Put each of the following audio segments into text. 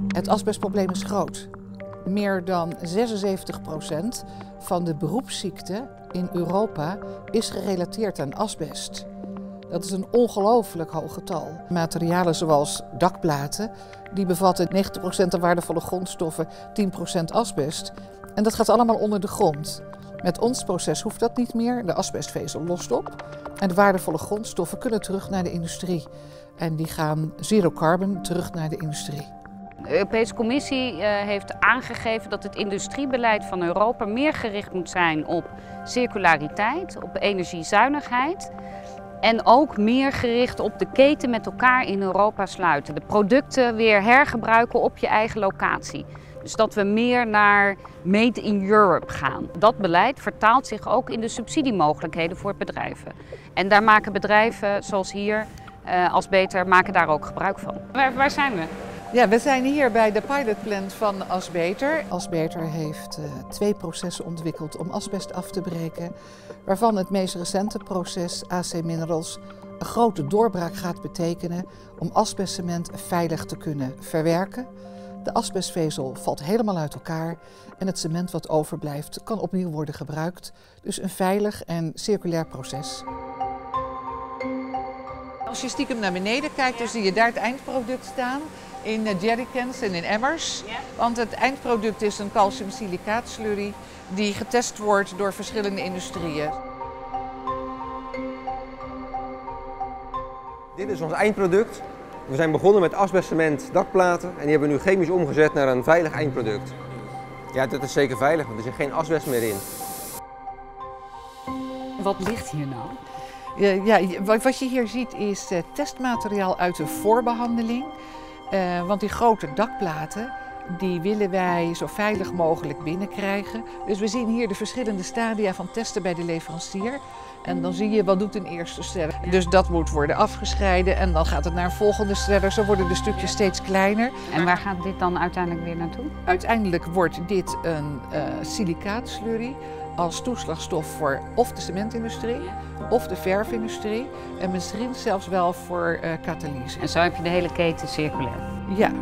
Het asbestprobleem is groot. Meer dan 76% van de beroepsziekten in Europa is gerelateerd aan asbest. Dat is een ongelooflijk hoog getal. Materialen zoals dakplaten, die bevatten 90% aan waardevolle grondstoffen, 10% asbest. En dat gaat allemaal onder de grond. Met ons proces hoeft dat niet meer. De asbestvezel lost op en de waardevolle grondstoffen kunnen terug naar de industrie. En die gaan zero carbon terug naar de industrie. De Europese Commissie heeft aangegeven dat het industriebeleid van Europa meer gericht moet zijn op circulariteit, op energiezuinigheid. En ook meer gericht op de keten met elkaar in Europa sluiten. De producten weer hergebruiken op je eigen locatie. Dus dat we meer naar Made in Europe gaan. Dat beleid vertaalt zich ook in de subsidiemogelijkheden voor bedrijven. En daar maken bedrijven zoals hier, Asbeter, maken daar ook gebruik van. Waar zijn we? Ja, we zijn hier bij de pilotplant van Asbeter. Asbeter heeft 2 processen ontwikkeld om asbest af te breken, waarvan het meest recente proces, AC Minerals, een grote doorbraak gaat betekenen om asbestcement veilig te kunnen verwerken. De asbestvezel valt helemaal uit elkaar en het cement wat overblijft kan opnieuw worden gebruikt. Dus een veilig en circulair proces. Als je stiekem naar beneden kijkt, dan zie je daar het eindproduct staan in jerrycans en in emmers. Want het eindproduct is een calciumsilicaatslurry die getest wordt door verschillende industrieën. Dit is ons eindproduct. We zijn begonnen met asbestcement dakplaten en die hebben we nu chemisch omgezet naar een veilig eindproduct. Ja, dat is zeker veilig, want er zit geen asbest meer in. Wat ligt hier nou? Ja, wat je hier ziet is testmateriaal uit de voorbehandeling. Want die grote dakplaten, die willen wij zo veilig mogelijk binnenkrijgen. Dus we zien hier de verschillende stadia van testen bij de leverancier. En dan zie je wat doet een eerste shredder. Dus dat moet worden afgescheiden en dan gaat het naar een volgende shredder. Zo worden de stukjes steeds kleiner. En waar gaat dit dan uiteindelijk weer naartoe? Uiteindelijk wordt dit een silicaatslurry als toeslagstof voor of de cementindustrie of de verfindustrie en misschien zelfs wel voor katalyse. En zo heb je de hele keten circulair. Ja.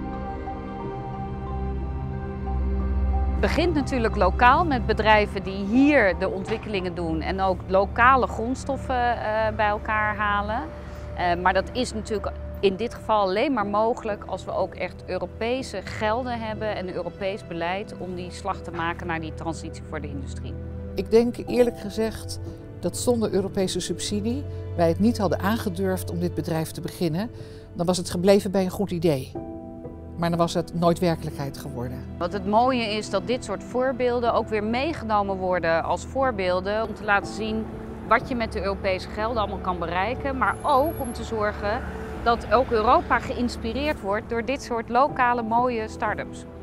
Het begint natuurlijk lokaal met bedrijven die hier de ontwikkelingen doen en ook lokale grondstoffen bij elkaar halen. Maar dat is natuurlijk in dit geval alleen maar mogelijk als we ook echt Europese gelden hebben en Europees beleid om die slag te maken naar die transitie voor de industrie. Ik denk eerlijk gezegd dat zonder Europese subsidie wij het niet hadden aangedurfd om dit bedrijf te beginnen. Dan was het gebleven bij een goed idee. Maar dan was het nooit werkelijkheid geworden. Wat het mooie is dat dit soort voorbeelden ook weer meegenomen worden als voorbeelden om te laten zien wat je met de Europese gelden allemaal kan bereiken. Maar ook om te zorgen dat ook Europa geïnspireerd wordt door dit soort lokale mooie start-ups.